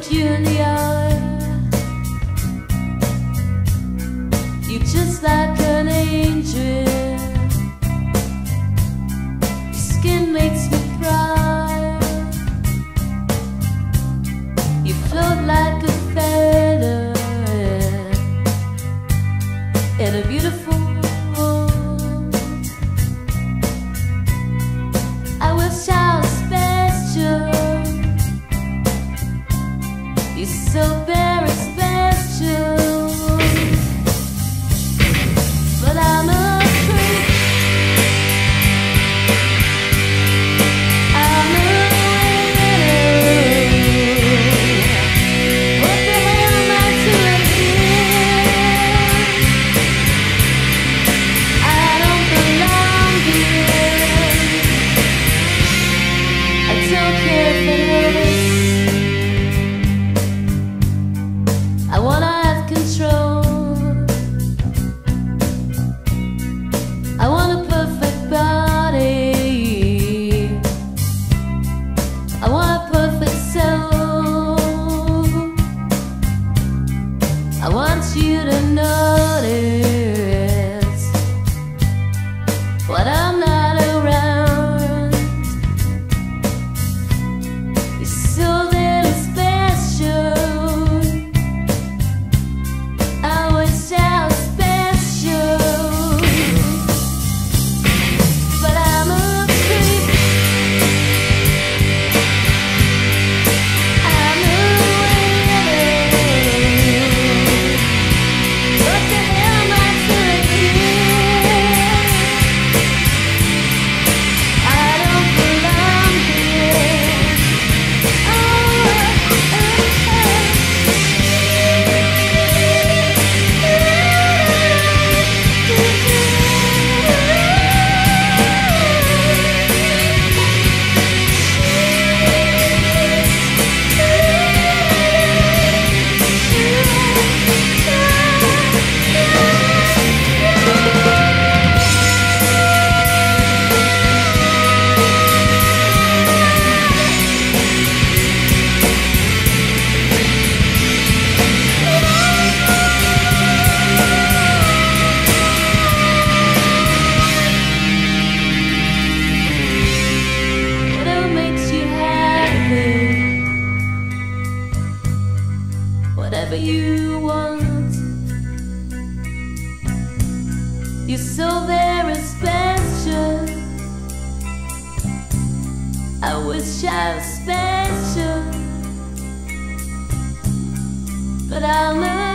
looked you in the eye, you're just like an angel. Your skin makes me cry. You float like a feather in a beautiful world. I wish I was special. You're so very special. But I'm a creep. I'm a winner. What the hell am I doing here? I don't belong here. I don't care if it hurts. I wanna have control. I want a perfect body. I want a perfect soul. I want you to notice when I'm not around. You're so very special. I wish I was special. But I'm a creep. I'm a winner. What the hell am I doing here? I don't belong here. Oh, whatever makes you happy, whatever you want. You're so very special. I wish I was special, but I'm a